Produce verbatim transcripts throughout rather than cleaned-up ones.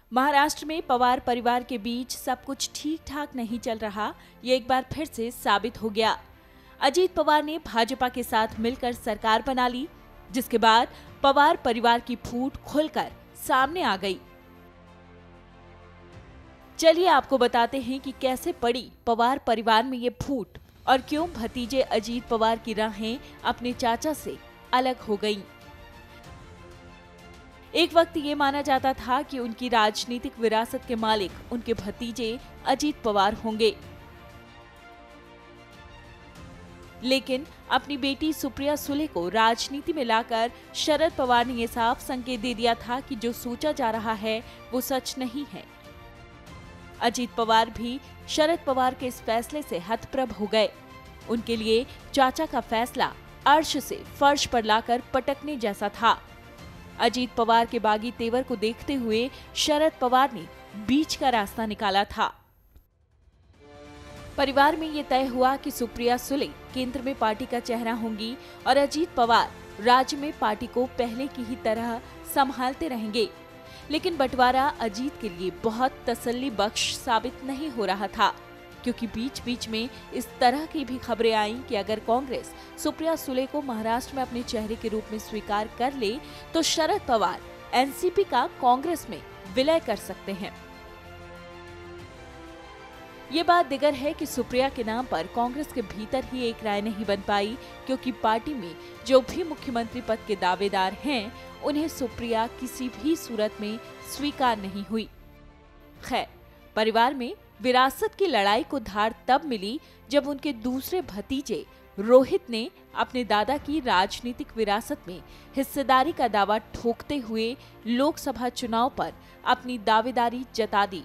महाराष्ट्र में पवार परिवार के बीच सब कुछ ठीक ठाक नहीं चल रहा, ये एक बार फिर से साबित हो गया। अजीत पवार ने भाजपा के साथ मिलकर सरकार बना ली, जिसके बाद पवार परिवार की फूट खुलकर सामने आ गई। चलिए आपको बताते हैं कि कैसे पड़ी पवार परिवार में ये फूट और क्यों भतीजे अजीत पवार की राहें अपने चाचा से अलग हो गईं। एक वक्त ये माना जाता था कि उनकी राजनीतिक विरासत के मालिक उनके भतीजे अजीत पवार होंगे, लेकिन अपनी बेटी सुप्रिया सुले को राजनीति में लाकर शरद पवार ने यह साफ संकेत दे दिया था कि जो सोचा जा रहा है वो सच नहीं है। अजीत पवार भी शरद पवार के इस फैसले से हतप्रभ हो गए। उनके लिए चाचा का फैसला अर्श से फर्श पर लाकर पटकने जैसा था। अजीत पवार के बागी तेवर को देखते हुए शरद पवार ने बीच का रास्ता निकाला था। परिवार में ये तय हुआ कि सुप्रिया सुले केंद्र में पार्टी का चेहरा होंगी और अजीत पवार राज्य में पार्टी को पहले की ही तरह संभालते रहेंगे। लेकिन बंटवारा अजीत के लिए बहुत तसल्ली बख्श साबित नहीं हो रहा था, क्योंकि बीच बीच में इस तरह की भी खबरें आईं कि अगर कांग्रेस सुप्रिया सुले को महाराष्ट्र में अपने चेहरे के रूप में स्वीकार कर ले तो शरद पवार एनसीपी का कांग्रेस में विलय कर सकते हैं। ये बात दिगर है कि सुप्रिया के नाम पर कांग्रेस के भीतर ही एक राय नहीं बन पाई, क्योंकि पार्टी में जो भी मुख्यमंत्री पद के दावेदार हैं उन्हें सुप्रिया किसी भी सूरत में स्वीकार नहीं हुई। खैर, परिवार में विरासत की लड़ाई को धार तब मिली जब उनके दूसरे भतीजे रोहित ने अपने दादा की राजनीतिक विरासत में हिस्सेदारी का दावा ठोकते हुए लोकसभा चुनाव पर अपनी दावेदारी जता दी।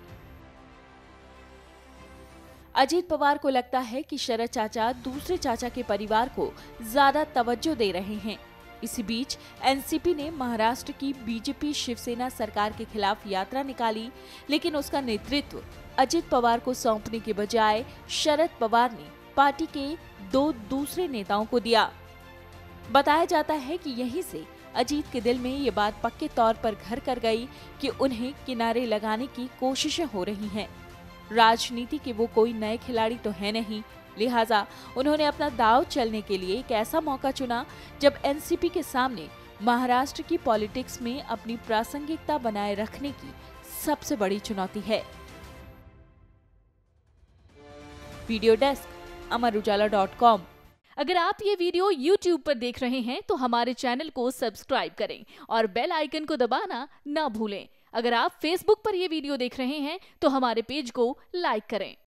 अजीत पवार को लगता है कि शरद चाचा दूसरे चाचा के परिवार को ज्यादा तवज्जो दे रहे हैं। इसी बीच एनसीपी ने महाराष्ट्र की बीजेपी शिवसेना सरकार के खिलाफ यात्रा निकाली, लेकिन उसका नेतृत्व अजीत पवार को सौंपने के बजाय शरद पवार ने पार्टी के दो दूसरे नेताओं को दिया। बताया जाता है कि यहीं से अजीत के दिल में ये बात पक्के तौर पर घर कर गई कि उन्हें किनारे लगाने की कोशिशें हो रही हैं। राजनीति के वो कोई नए खिलाड़ी तो है नहीं, लिहाजा उन्होंने अपना दांव चलने के लिए एक ऐसा मौका चुना जब एनसीपी के सामने महाराष्ट्र की पॉलिटिक्स में अपनी प्रासंगिकता बनाए रखने की सबसे बड़ी चुनौती है। Video desk Amar Ujala dot com. अगर आप ये वीडियो यूट्यूब पर देख रहे हैं तो हमारे चैनल को सब्सक्राइब करें और बेल आइकन को दबाना ना भूलें। अगर आप फेसबुक पर यह वीडियो देख रहे हैं तो हमारे पेज को लाइक करें।